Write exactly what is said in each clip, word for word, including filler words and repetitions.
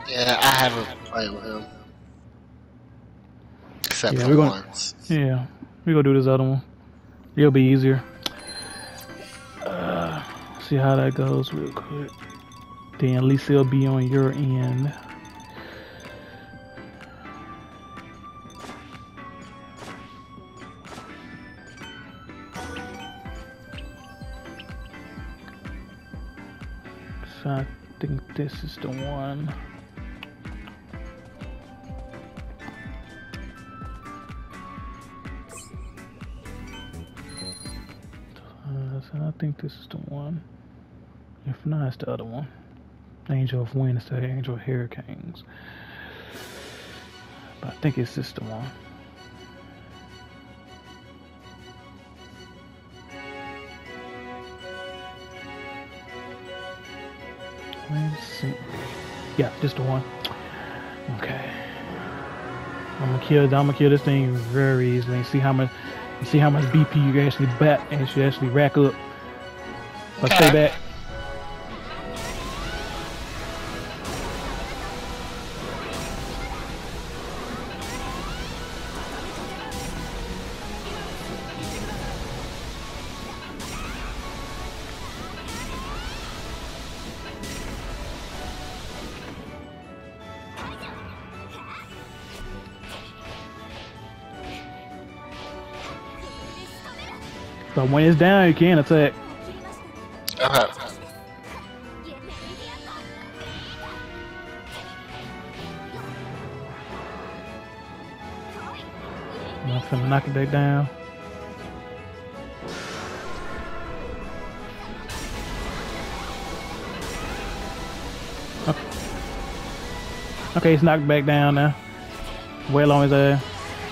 Yeah, I haven't played with him except Yeah, for we're gonna. once. Yeah, we're gonna do this other one. It'll be easier. Uh, see how that goes real quick. Then at least it'll be on your end. So I think this is the one. Uh, so I think this is the one. If not, it's the other one. Angel of Wind instead of Angel of Hurricanes. But I think it's this the one. Let's see. Yeah, just the one. Okay. I'm gonna kill. I'm gonna kill this thing very easily. And see how much. See how much B P you can actually back and should actually rack up. But Okay. stay back. But when it's down, you can attack. Okay. I'm finna knock it back down. Okay, okay it's knocked back down now. Well on his ass.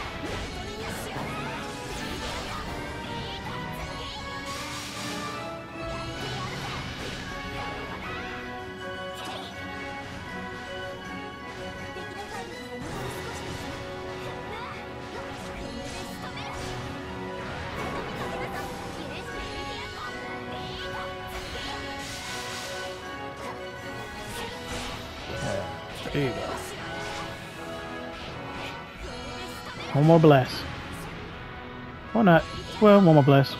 There you go. One more blast. Or not. Well, one more blast.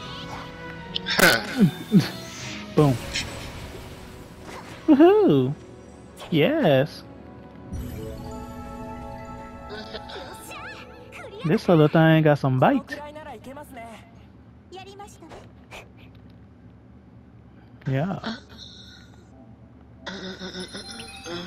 Boom. Woohoo! Yes. This other thing got some bite. Yeah.